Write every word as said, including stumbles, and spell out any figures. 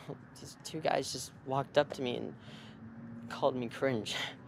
these two guys just walked up to me and called me cringe.